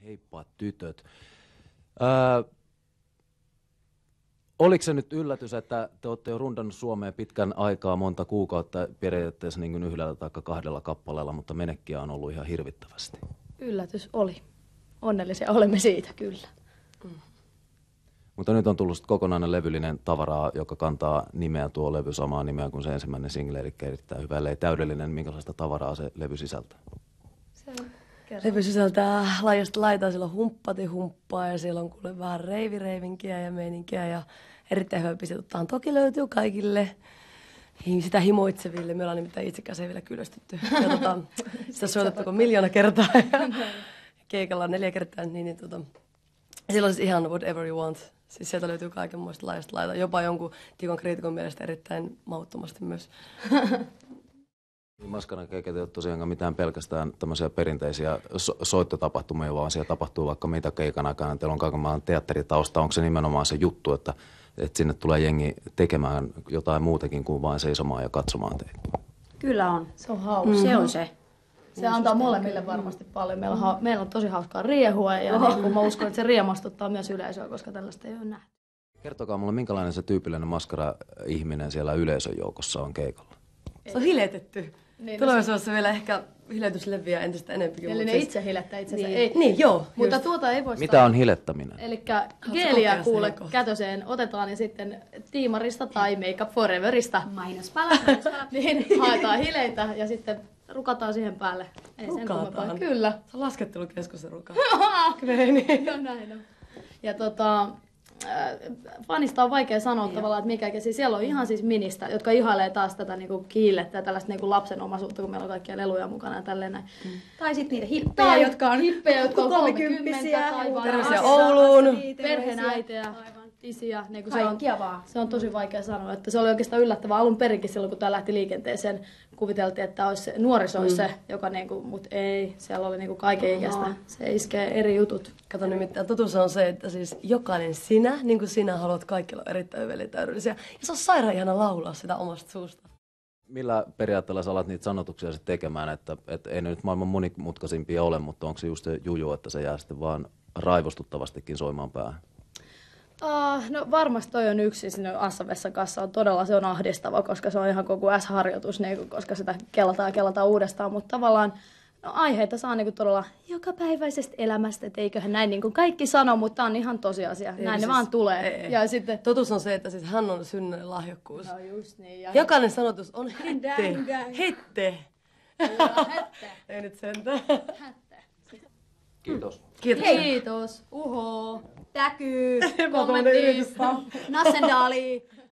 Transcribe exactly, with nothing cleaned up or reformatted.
Heippa tytöt. Öö, oliko se nyt yllätys, että te olette jo rundannut Suomeen pitkän aikaa, monta kuukautta periaatteessa niin kuin yhdellä tai kahdella kappaleella, mutta menekkiä on ollut ihan hirvittävästi? Yllätys oli. Onnellisia olemme siitä, kyllä. Mm. Mutta nyt on tullut kokonainen levyllinen tavaraa, joka kantaa nimeä, tuo levy samaa nimeä kuin se ensimmäinen single, eli erittäin hyvä, ellei täydellinen. Minkälaista tavaraa se levy sisältää? Se on levy sisältää laajasta laitaa, siellä on humppati humppaa ja siellä on kuule vähän reivireivinkiä ja meininkiä ja erittäin hyvä biisi. Toki löytyy kaikille sitä himoitseville. Me ollaan nimittäin itsekään se vielä kylöstetty. Ja tota, sitä soitettu miljoona kertaa ja keikalla neljä kertaa. Niin, niin, tota, silloin siis ihan whatever you want. Siis sieltä löytyy kaikenmoista laajasta laitaa. Jopa jonkun tikon kriitikon mielestä erittäin mauttomasti myös. Maskaran keikat ei ole tosiaankaan mitään pelkästään tämmöisiä perinteisiä so- soittotapahtumia, vaan siellä tapahtuu vaikka mitä keikan aikana. Teillä on kaikenlainen teatteritausta. Onko se nimenomaan se juttu, että, että sinne tulee jengi tekemään jotain muutakin kuin vain seisomaan ja katsomaan teitä? Kyllä on. Se on hauska. Mm-hmm. Se on se. Se antaa molemmille varmasti paljon. Meillä on, meillä on tosi hauskaa riehua ja niin, kun mä uskon, että se riemastuttaa myös yleisöä, koska tällaista ei ole nähty. Kertokaa mulle, minkälainen se tyypillinen maskara-ihminen siellä yleisön joukossa on keikalla? Se on hiletetty. Niin, tulevaisuudessa vielä ehkä hiletys leviää entistä enemmän. Eli ne siis... itse hilettää itsensä. Niin, ei. niin joo. Mutta just. Tuota ei voi Mitä on hilettäminen? Elikkä geeliä kuule kätöseen otetaan ja sitten tiimarista tai Make Up Foreverista Mainospala, mainospala. niin haetaan hileitä ja sitten rukataan siihen päälle. Ei rukataan? Sen kyllä. Se on laskettelukeskus se rukataan. Kyllä niin. No näin on. Ja tota... fanista on vaikea sanoa ja. Tavallaan, että mikä siis siellä on ihan siis ministä, jotka ihailee taas tätä niinku kiillettä ja tällaista niinku lapsenomaisuutta, kun meillä on kaikkia leluja mukana ja tälleen näin. Mm. Tai sitten niitä hippejä, tai jotka on hippejä, jotka on kolmekymmentä. Terveisiä Ouluun. Perheenäitejä, isiä. Niin Kaikkia se on, vaan. Se on tosi vaikea sanoa. Että se oli oikeastaan yllättävää alun perinkin silloin, kun tämä lähti liikenteeseen. Kuviteltiin, että olisi, nuoriso olisi mm. se, joka niinku, mutta ei, siellä oli niinku kaikenikäistä. Se iskee eri jutut. Kato nimittäin, totuus on se, että siis jokainen sinä, niin kuin sinä haluat, kaikki olla erittäin hyviä täydellisiä. Ja se on sairaan ihana laulaa sitä omasta suusta. Millä periaatteella sä alat niitä sanotuksia sitten tekemään, että, että ei ne nyt maailman monimutkaisimpia ole, mutta onko se just se juju, että se jää sitten vaan raivostuttavastikin soimaan päähän? Uh, no varmasti toi on yksi sinne Assavessan kanssa. On todella se on ahdistava, koska se on ihan koko S-harjoitus, niin, koska sitä kelataan ja kelataan uudestaan. Mutta tavallaan no, aiheita saa niin todella jokapäiväisestä elämästä, et eiköhän näin niin kuin kaikki sano, mutta tämä on ihan tosiasia. Ei, näin siis, ne vaan tulee. Ei, ei. Ja sitten... Totuus on se, että siis hän on synnäinen lahjakkuus. No just niin. Ja jokainen sanotus on hette. Hette. Hette. Ei nyt sentään. Hätte. Kiitos. Kiitos. Kiitos. Uho. Täkyy. Kommentti. Nassendaali.